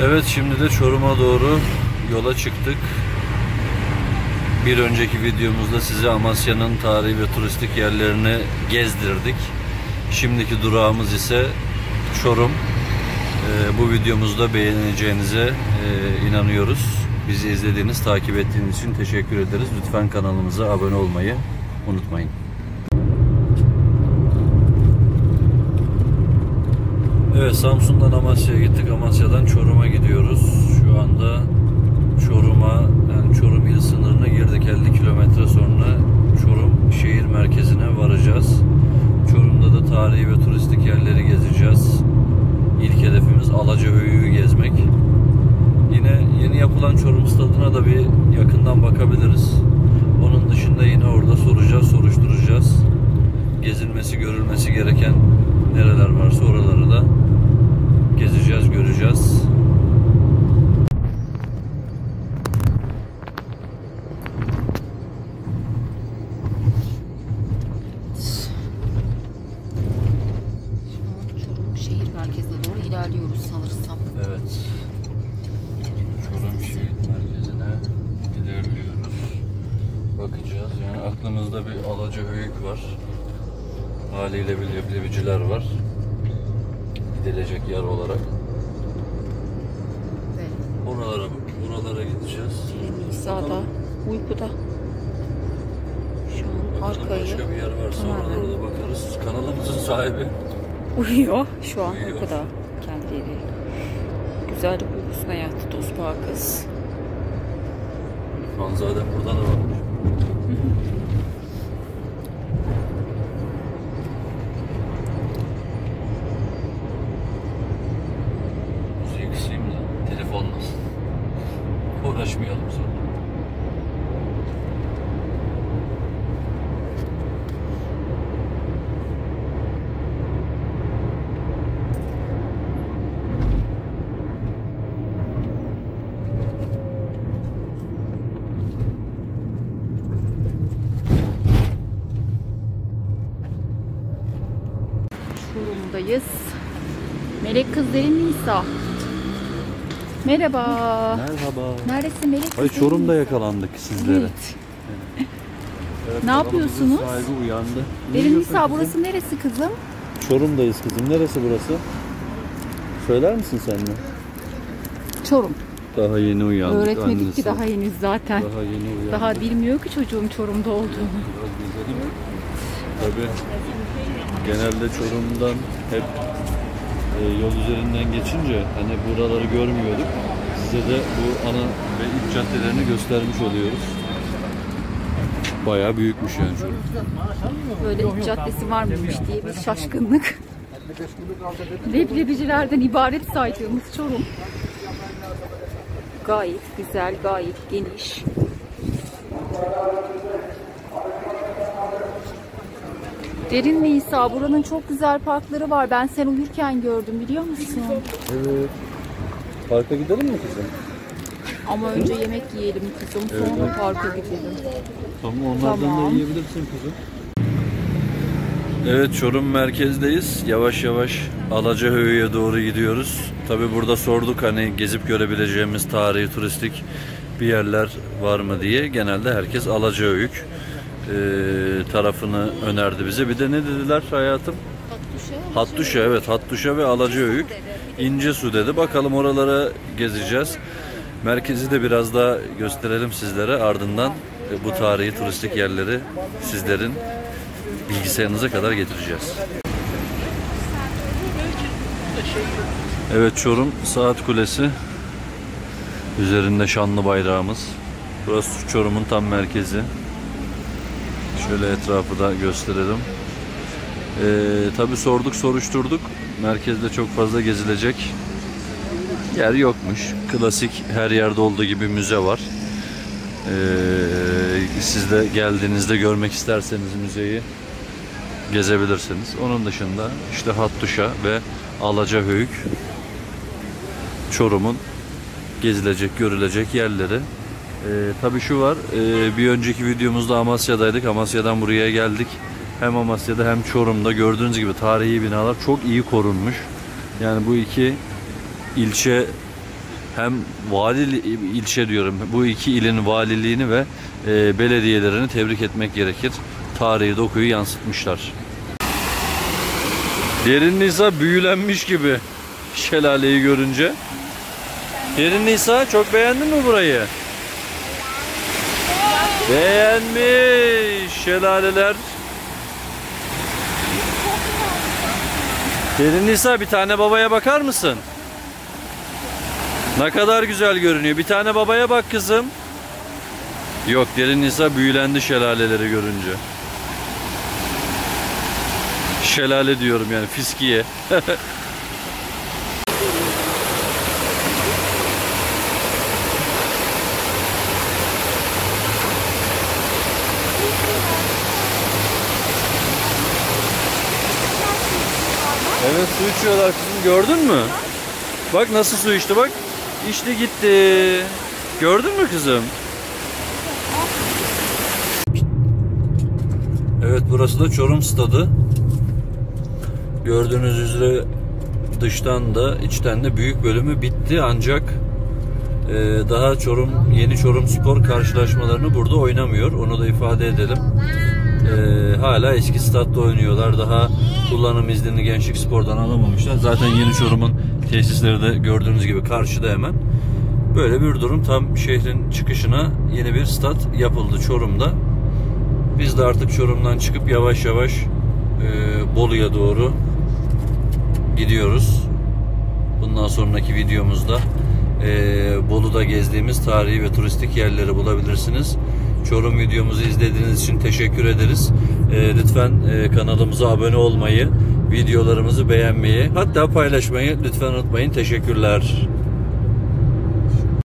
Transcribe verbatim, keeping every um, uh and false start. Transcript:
Evet, şimdi de Çorum'a doğru yola çıktık. Bir önceki videomuzda size Amasya'nın tarihi ve turistik yerlerini gezdirdik. Şimdiki durağımız ise Çorum. Ee, bu videomuzda beğeneceğinize e, inanıyoruz. Bizi izlediğiniz, takip ettiğiniz için teşekkür ederiz. Lütfen kanalımıza abone olmayı unutmayın. Evet, Samsun'dan Amasya'ya gittik. Amasya'dan Çorum'a gidiyoruz. Şu anda Çorum'a, yani Çorum il sınırına girdik. elli kilometre sonra Çorum şehir merkezine varacağız. Çorum'da da tarihi ve turistik yerleri gezeceğiz. İlk hedefimiz Alacahöyük'ü gezmek. Yine yeni yapılan Çorum Stadı'na da bir yakından bakabiliriz. Onun dışında yine orada soracağız, soruşturacağız. Gezilmesi, görülmesi gereken nereler varsa oraları da gezeceğiz, göreceğiz. Çorum şehir merkezine doğru ilerliyoruz sanırsam. Evet. Çorum şehir merkezine ilerliyoruz. Bakacağız. Yani aklımızda bir Alacahöyük var. Haliyle bir leblebiciler var. Gidilecek yer olarak. Evet. Oralara, oralara gideceğiz. Nisa'da uykuda. Şu an arkayı. Başka bir yer varsa Hemen. oralara da bakarız. Kanalımızın sahibi Uyuyor. Şu an uyuyor. uykuda. Kendileri. Güzellik uykusuna yattı tosbağa kız. Hanzade burada da varmış. Müziği kısayım da telif olmasın. Uğraşmayalım sonra. Çorum'dayız. Melek kız Derin Nisa. Merhaba. Merhaba. Neredesin Melek kız? Ay, Derin Çorum'da Nisa? yakalandık sizlere. Evet. Evet, Ne yapıyorsunuz? kanalımızın sahibi uyandı. Ne Derin diyorsun Nisa kızım? burası neresi kızım? Çorum'dayız kızım. Neresi burası? Söyler misin sen de? Çorum. Daha yeni uyandık. Öğretmedik annesi. ki daha henüz zaten. Daha yeni uyandık. Daha bilmiyor ki çocuğum Çorum'da olduğunu. Biraz gezelim. Tabii genelde Çorum'dan hep e, yol üzerinden geçince hani buraları görmüyorduk. Size de bu ana ve ilk caddelerini göstermiş oluyoruz. Bayağı büyükmüş yani Çorum. Böyle ilk caddesi var mıymış diye bir şaşkınlık. Leblebicilerden ibaret saydığımız Çorum. Gayet güzel, gayet geniş. Derin Nisa, buranın çok güzel parkları var. Ben sen uyurken gördüm, biliyor musun? Evet. Parka gidelim mi kızım? Ama önce yemek yiyelim kızım, sonra Evet. parka gidelim. Tamam, onlardan Tamam. da yiyebilirsin kızım. Evet, Çorum merkezdeyiz. Yavaş yavaş Alacahöyük'e doğru gidiyoruz. Tabi burada sorduk hani gezip görebileceğimiz tarihi, turistik bir yerler var mı diye. Genelde herkes Alacahöyük e, tarafını önerdi bize. Bir de ne dediler hayatım? Hattuşa. Hattuşa, evet, Hattuşa ve Alacahöyük. İncesu dedi. Bakalım, oralara gezeceğiz. Merkezi de biraz daha gösterelim sizlere. Ardından bu tarihi, turistik yerleri sizlerin bilgisayarınıza kadar getireceğiz. Evet, Çorum Saat Kulesi. Üzerinde şanlı bayrağımız. Burası Çorum'un tam merkezi. Şöyle etrafı da gösterelim. Ee, tabii sorduk, soruşturduk. Merkezde çok fazla gezilecek yer yokmuş. Klasik her yerde olduğu gibi müze var. Ee, siz de geldiğinizde görmek isterseniz müzeyi gezebilirsiniz. Onun dışında işte Hattuşa ve Alacahöyük Çorum'un gezilecek, görülecek yerleri. Ee, tabii şu var, e, bir önceki videomuzda Amasya'daydık. Amasya'dan buraya geldik. Hem Amasya'da hem Çorum'da gördüğünüz gibi tarihi binalar çok iyi korunmuş. Yani bu iki ilçe hem vali ilçe diyorum, bu iki ilin valiliğini ve e, belediyelerini tebrik etmek gerekir. Tarihi dokuyu yansıtmışlar. Derin Nisa büyülenmiş gibi şelaleyi görünce. Derin Nisa, çok beğendin mi burayı? Beğenmiş şelaleler. Derin Nisa, bir tane babaya bakar mısın? Ne kadar güzel görünüyor. Bir tane babaya bak kızım. Yok, Derin Nisa büyülendi şelaleleri görünce. Şelale diyorum yani, fiskiye. Evet, su içiyorlar kızım, gördün mü? Bak nasıl su içti, bak. İçti gitti. Gördün mü kızım? Evet, burası da Çorum Stadı. Gördüğünüz üzere dıştan da içten de büyük bölümü bitti, ancak e, daha Çorum Yeni Çorum Spor karşılaşmalarını burada oynamıyor. Onu da ifade edelim. E, hala eski statta oynuyorlar. Daha kullanım iznini Gençlik Spor'dan alamamışlar. Zaten Yeni Çorum'un tesisleri de gördüğünüz gibi karşıda hemen. Böyle bir durum. Tam şehrin çıkışına yeni bir stat yapıldı Çorum'da. Biz de artık Çorum'dan çıkıp yavaş yavaş e, Bolu'ya doğru gidiyoruz. Bundan sonraki videomuzda e, Bolu'da gezdiğimiz tarihi ve turistik yerleri bulabilirsiniz. Çorum videomuzu izlediğiniz için teşekkür ederiz. E, lütfen e, kanalımıza abone olmayı, videolarımızı beğenmeyi, hatta paylaşmayı lütfen unutmayın. Teşekkürler.